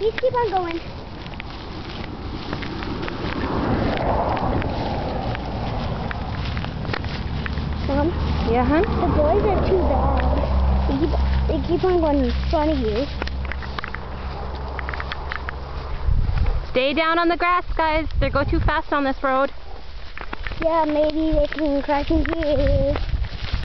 Please keep on going. Mom? Yeah, hon? The boys are too bad. They keep on going in front of you. Stay down on the grass, guys. They go too fast on this road. Yeah, maybe they can crash into you.